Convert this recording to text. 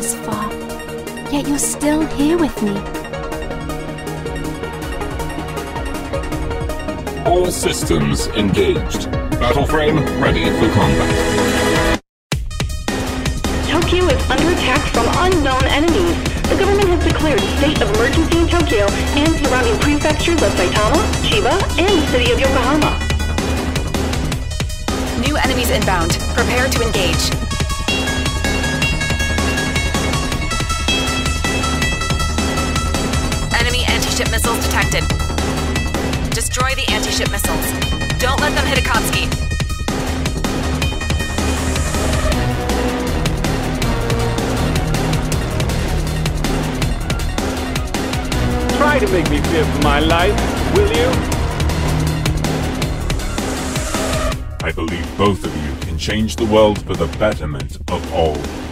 this far, yet you're still here with me. All systems engaged. Battle frame ready for combat. Tokyo is under attack from unknown enemies. The government has declared a state of emergency in Tokyo and surrounding prefectures of Saitama, Chiba, and the city of Yokohama. New enemies inbound. Prepare to engage. Enemy anti-ship missiles detected. Destroy the anti-ship missiles. Don't let them hit Akatsuki. Try to make me fear for my life, will you? I believe both of you can change the world for the betterment of all.